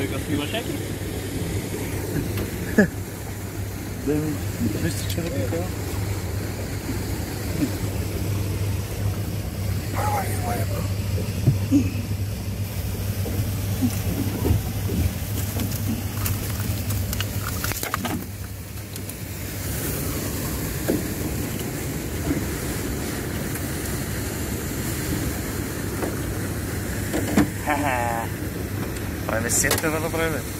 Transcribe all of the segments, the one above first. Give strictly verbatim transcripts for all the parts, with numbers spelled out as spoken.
tego śliwosieki? Wszyscy czerwika. Ma mi siete dato prendere?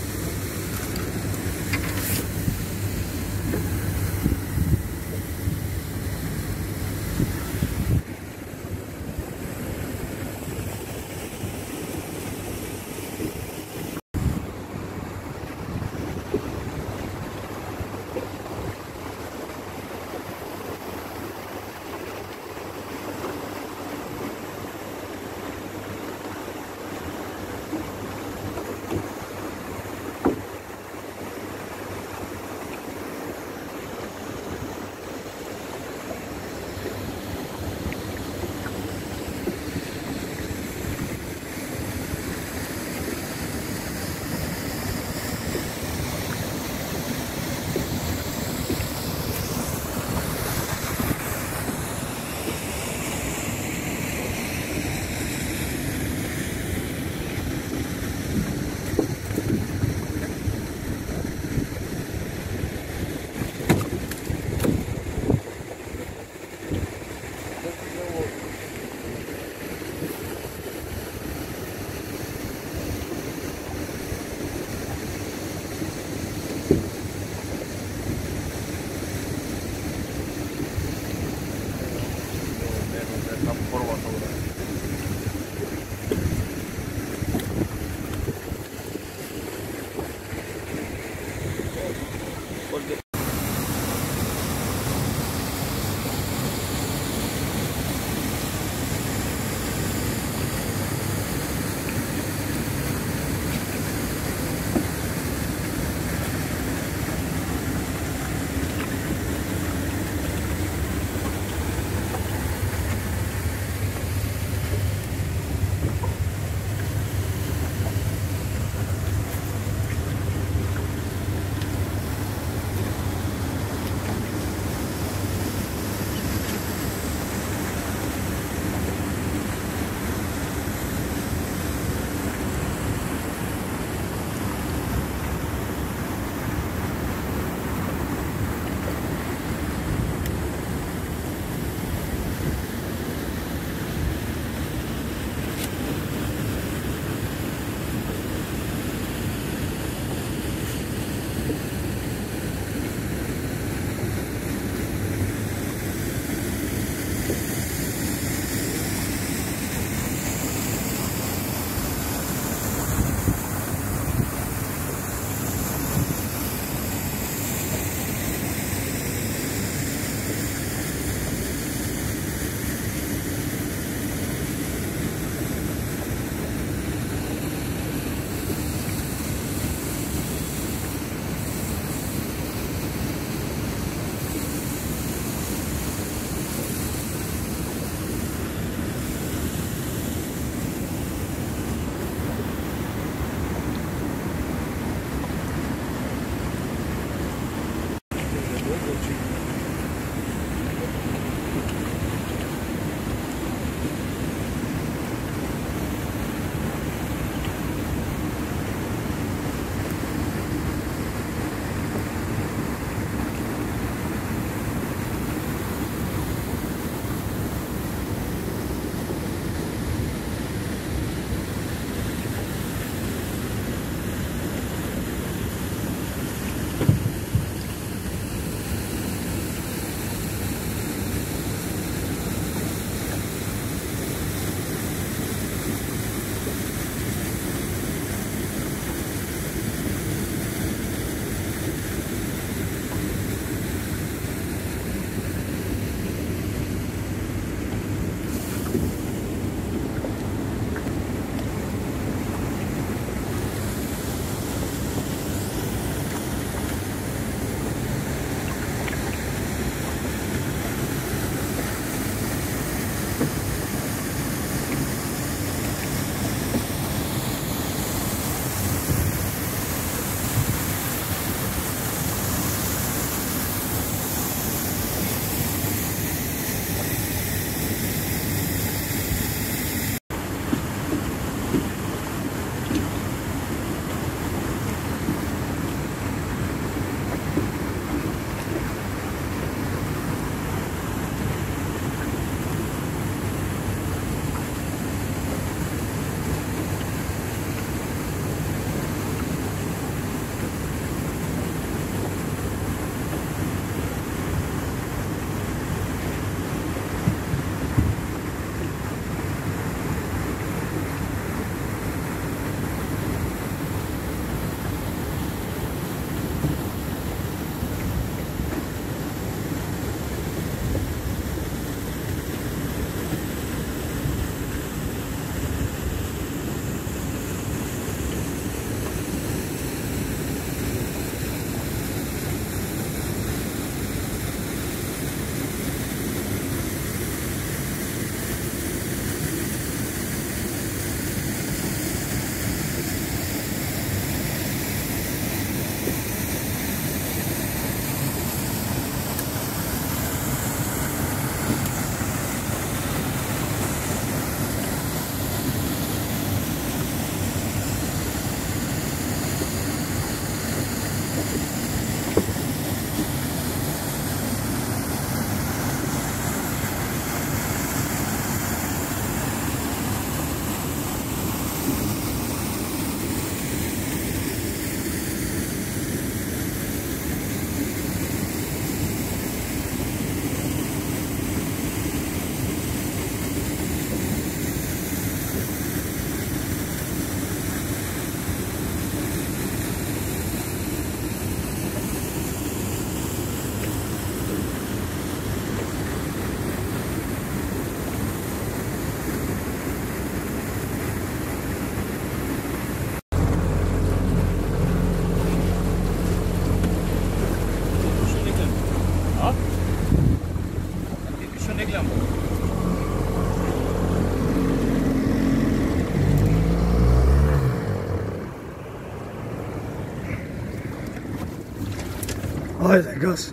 Ajde, gaz.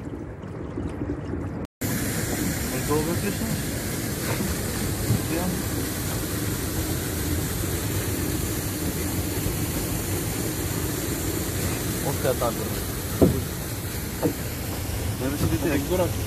Долго пишем? Още е така. Не си дете, як дурак.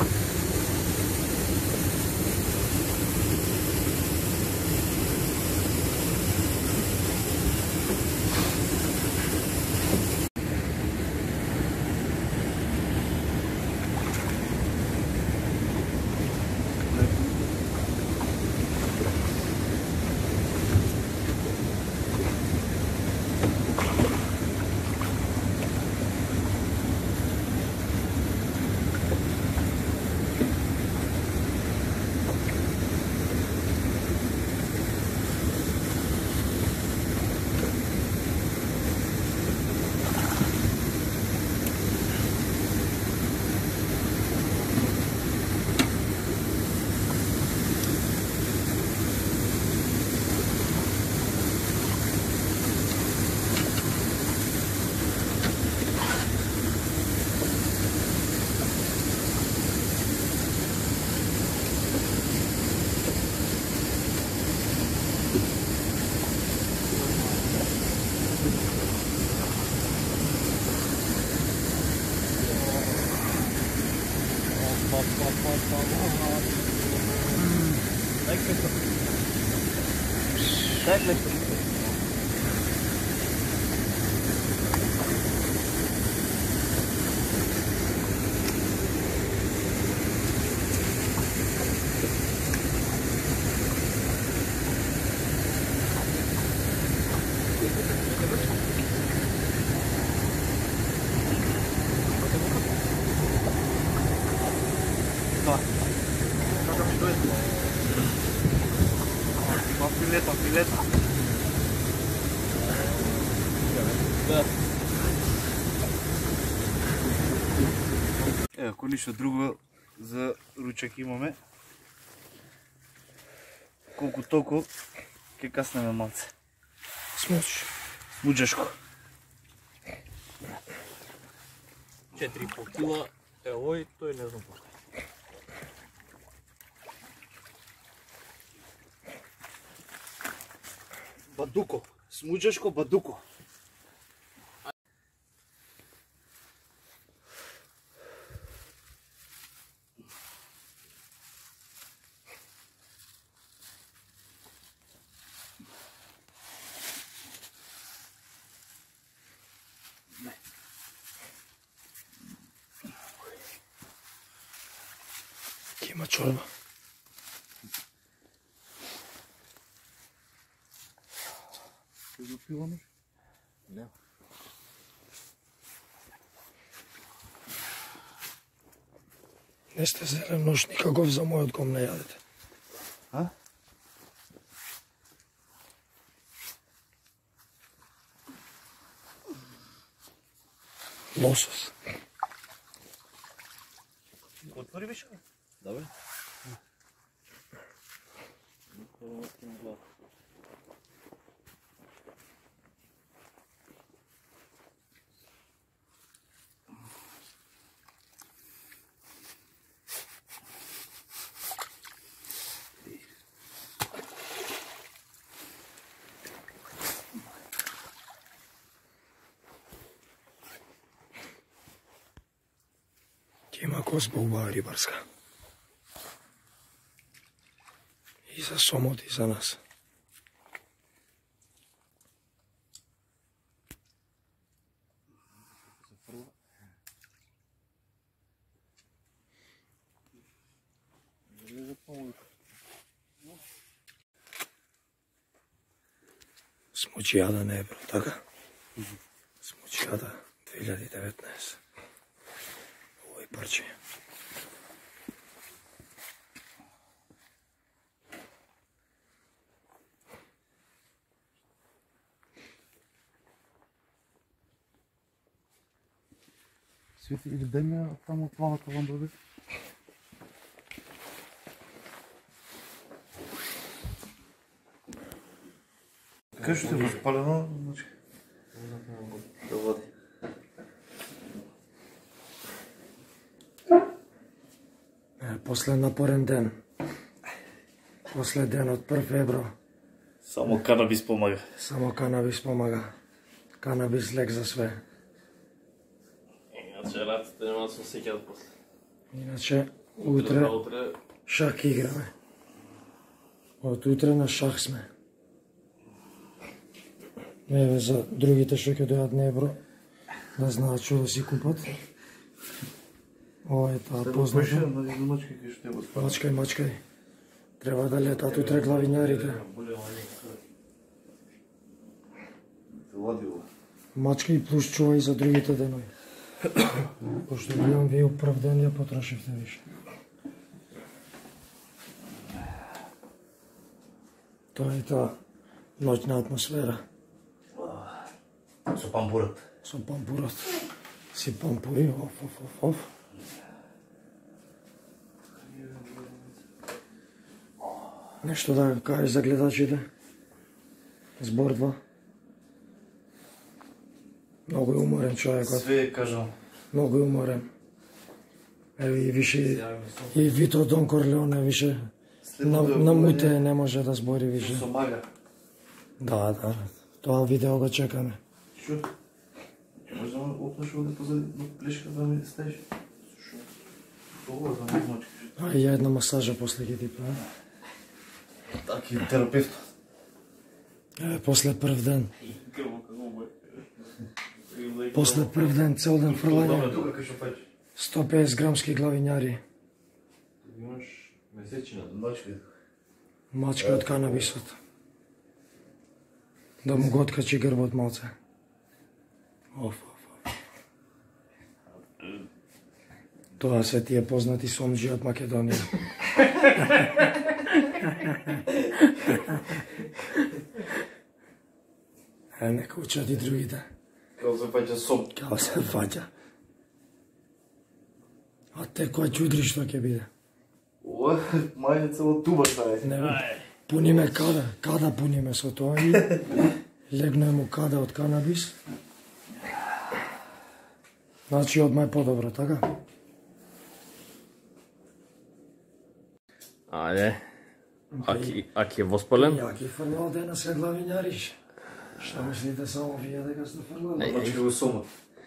Дай клетку. Пилета, пилета. Да. Е, ако нищо друго за ручак имаме, колко толкова ке каснеме малце. Смуч. Смуджешко. четири и пол кила е овој, тој не знам пошто. Бадуко. Смуджешко бадуко. Има чорба. Ке го пиваме? Не. Не сте зелен нож никаков за мојот гом не јадете. А? Лосос. Отвори беше? Да бе. Ќе има козба убава рибарска. И за сомот и за нас. Смучијада не е бро, така? Смучијада две илјади и деветнаесет. Овој парче. Свети, или дай ми таму плавата ламба. Кажу ти възпалено, значи. Да води. После напорен ден. После денот прв февруар. Само канабис помага. Само канабис помага. Канабис лек за све. Иначе раците нема да се сеќават после. Иначе, утре Утре шах играме. Од утре на шах сме. Еве за другите што ќе дојдат на Евро, да знаат што да си купат. Ова е таа позната. Мачкај, мачкај. Треба да летат утре главињарите. Мачкај плюс чувај за другите денови. Пошто гледам вие прв ден ја потрошивте више. Тоа е таа ноќна атмосфера. Со пампурот. Со пампурот. Си пампури, оф, оф, оф, оф. Нешто да кажеш за гледачите? Збор два. Многу е уморен човекот. Све кажам. Многу е уморен. Еве и више и Вито Дон Корлеоне више на, на муте не може да збори више. Со мага. Да, да. Тоа видео го чекаме. Шо? Може да опнеш овде позади плешка да ми стаиш? Шо? Ова да не мачкаш. А ја една масажа после ќе ти правам. Таки терапевт. Еве после прв ден. крво како му е. После прв ден, цел ден фрлање. Тука кај што фаќи. сто и песет грамски главињари. Имаш месечина. Мачка. Мачка од канабисот. Да му го откачи грбот малце. Оф, оф, оф. Тоа се тие познати сомџи од Македонија. Е, нека учат и другите. Како се фаќа сом. Како се фаќа. А те кој чудри што ќе биде? Ова мајде цело туба таа Не бе. Пуниме када, када пуниме со тоа и легнаме му када од канабис. Значи одма е подобро, така? Ајде. Аки, аки е воспален? Ја ги фрлал дена се главињариш. Што мислите само вие дека сте фрлали? Мачка го сомот.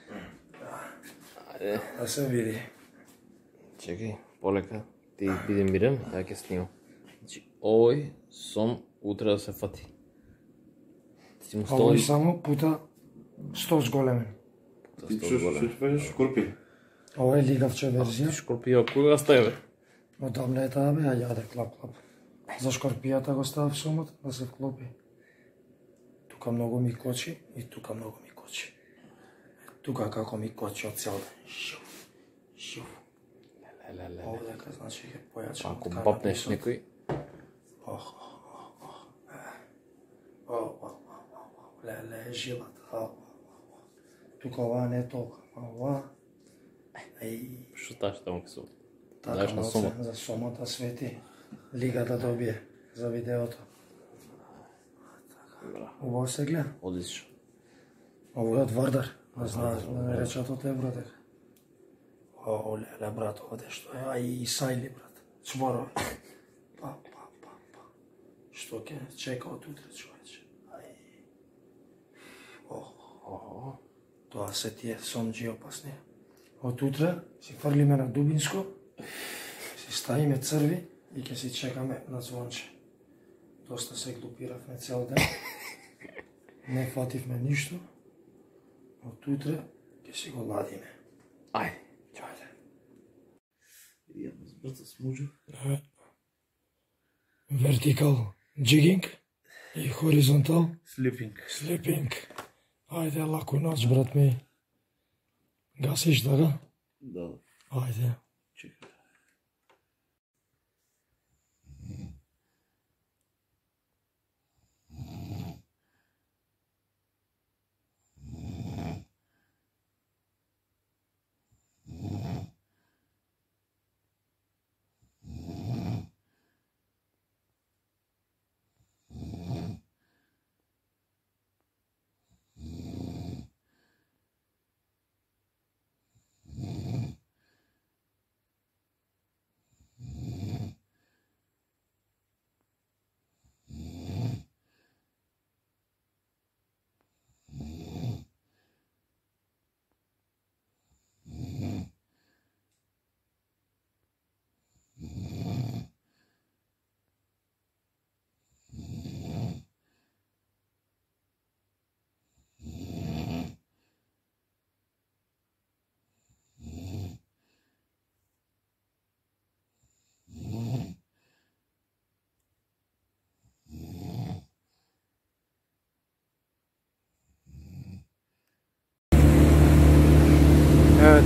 Ајде. Да се види. Чекај, полека. Ти биде мирен, ја ќе снимам. Значи, овој сом утре да се фати. Ти му Овој стои само пута сто зголемен. Ти што што фаќаш шкорпи? Ова е лигавче верзија. шкорпија, кој го стави бе? Одамна е таа бе, а јаде клап клап. За шкорпијата го ставав сомот да се вклопи. Тука многу ми кочи и тука многу ми кочи. Тука како ми кочи од цел ден. Шуф, шуф. Леле, Овдека значи ќе појачам. ако бапнеш некој, Ох, ох, ох, ох. О, о, о, о, леле, жилата. О, о, о. Тука ова не е толку. Ова. Еј, што таа што му ќе се така Даеш на малце сомот. за сомата свети. Лига да добие за видеото. Убаво се гледа. одлично. Ово е од Вардар. Не знаеш, да не речат од Евро дека. О, леле, брат, оде што е, а и Сајли, брат. Чморо. Па, па, па, па. Што ќе чека од утре, човече. Ај. О, Охо. тоа се тие сомџи опасни. Од утре си фрлиме на Дубинско, си ставиме црви и ќе си чекаме на звонче. Доста се глупиравме цел ден. Не фативме ништо. Од утре ќе си го ладиме. Ајде. Чајде. Јадно збрзо смужа. Вертикал джигинг и хоризонтал Слипинг. слипинг. Ајде, лаку ноќ, брат ми. Гасиш, така? Да, Ајде. чекай.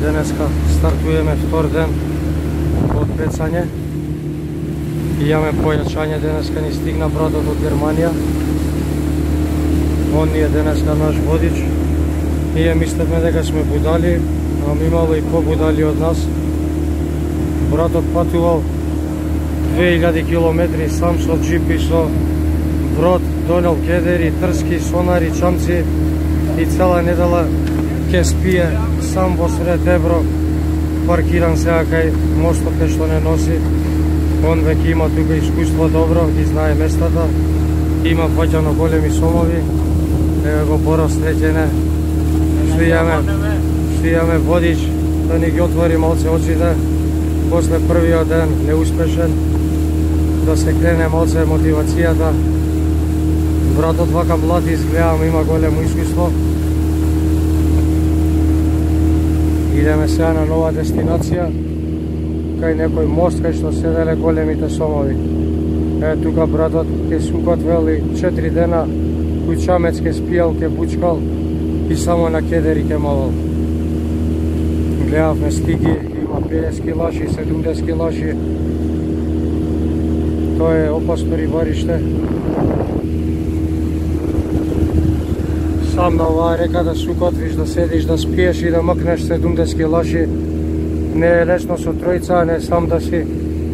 денеска стартуваме втор ден од пецање. Имаме појачање, денеска ни стигна братот од Германија. Он ни е денеска наш водич. Ние мислевме дека сме будали, ама имало и побудали од нас. Братот патувал две илјади километри сам со джип и со брод, донел кедери, трски, сонари, чамци и цела недела ке спие сам во сред Ебро, паркиран сега кај мостот кај што не носи. Он веќе има тука искуство добро, ги знае местата, има паѓано големи сомови, ева го Боро среќене, што имаме, што имаме водич, да ни ги отвори малце очите, после првиот ден неуспешен, да се крене малце мотивацијата. Братот вака млад изгледам, има големо искуство. Идеме сега на нова дестинација, кај некој мост кај што седеле големите сомови. Е, тука братот ке сукот вели четири дена куќамец ке спијал, ке бучкал и само на кедери ке мавал. Гледавме стиги, има педесет килаши, седумдесет килаши. Тоа е опасно рибариште. Сам на оваа река да сукотвиш, да седиш, да спиеш и да мкнеш седумдесет килаши. Не е лесно со тројца, не сам да си.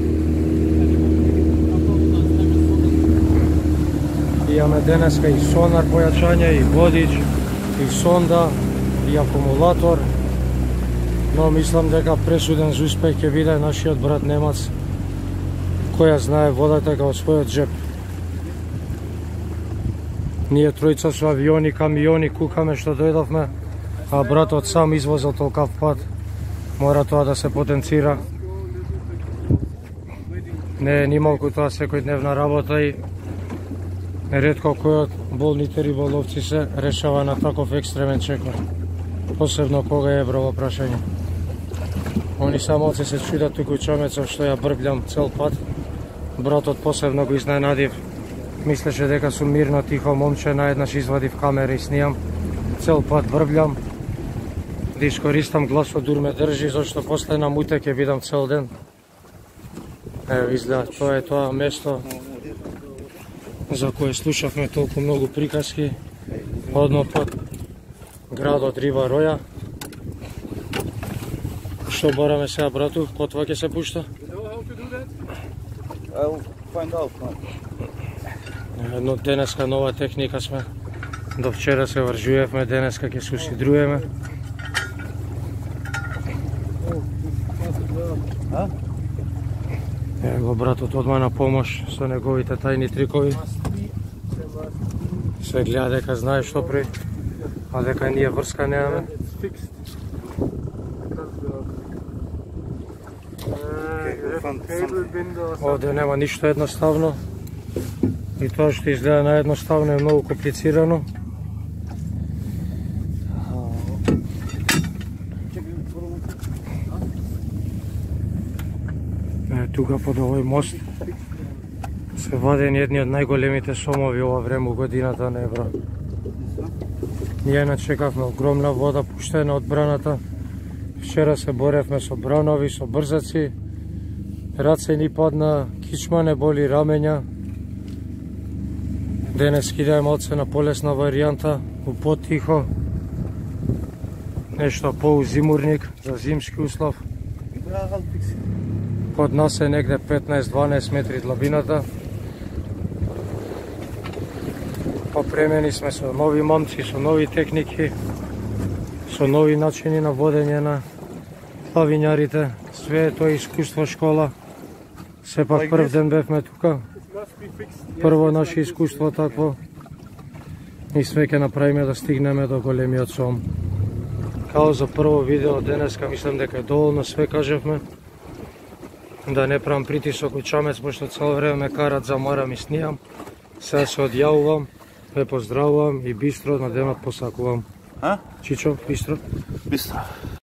Имаме денеска и сонар појачање, и водич, и сонда, и акумулатор. Но мислам дека пресуден за успех ќе биде нашиот брат немац, која знае водата као својот джеп. Ние тројца со авиони, камиони, кукаме што дојдовме, а братот сам извозил толкав пат. Мора тоа да се потенцира. Не е нималку тоа секојдневна работа и ретко кој од болните риболовци се решава на таков екстремен чекор. Посебно кога е Ебро во прашање. Они самоци се чудат туку чамецов што ја брблјам цел пат. Братот посебно го изненадив. Мислеше дека сум мирно, тихо момче, наеднаш извадив камера и снијам. Цел пат брблјам. Да искористам гласот дур ме држи, зашто после на муте ќе бидам цел ден. Ево изгледа, тоа е тоа место за кое слушавме толку многу приказки. Одно под градот Риба Роја. Што бараме сега, брату? Котва ќе се пушта? Едно денеска нова техника сме. До вчера се вржуевме, денеска ќе се усидруеме. Ево братот одма на помош со неговите тајни трикови. Се гледа дека знае што прави, а дека ние врска немаме. Овде нема ништо едноставно. И тоа што изгледа наедноставно е многу комплицирано. Е, тука под овој мост се вадени едни од најголемите сомови ова време у годината на Ебро. Ние не чекавме огромна вода пуштена од браната. Вчера се боревме со бранови, со брзаци. Раце ни падна, кичма не боли, рамења. Денес кидеме малце на полесна варијанта, у потихо. Нешто поузимурник за зимски услов. Под нас е негде петнаесет-дванаесет метри длабината. Попремени сме со нови момци, со нови техники, со нови начини на водење на плавињарите. Све е тоа искуство школа. Сепак прв ден бевме тука. Прво наше искуство такво. И све ќе направиме да стигнеме до големиот сом. Као за прво видео денеска мислам дека е доволно све кажевме. Да не правам притисок у чамец, пошто цело време ме карат замарам и снијам. Сега се одјавувам, ве поздравувам и бистро на денот посакувам. А? Чичо, бистро? Бистро.